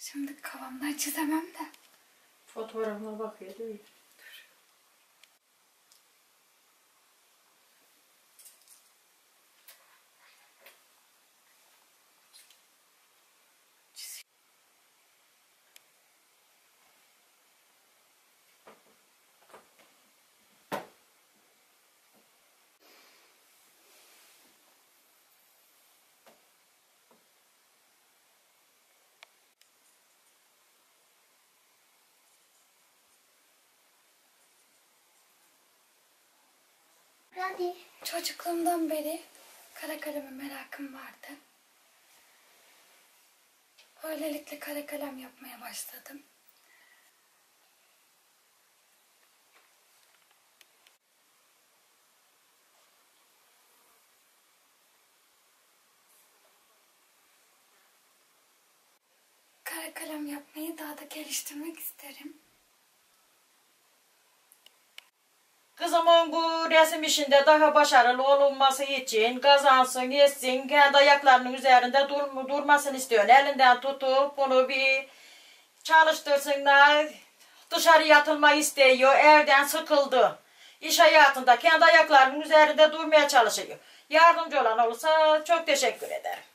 Şimdi kafamdan çizemem de. Fotoğrafına bakıyor değil mi? Hadi. Çocukluğumdan beri kara kaleme merakım vardı. Böylelikle kara kalem yapmaya başladım. Kara kalem yapmayı daha da geliştirmek isterim. Kızımın bu resim işinde daha başarılı olunması için kazansın, etsin, kendi ayaklarının üzerinde durmasını istiyorum. Elinden tutup bunu bir çalıştırsınlar. Dışarı atılma istiyor, evden sıkıldı. İş hayatında kendi ayaklarının üzerinde durmaya çalışıyor. Yardımcı olan olursa çok teşekkür ederim.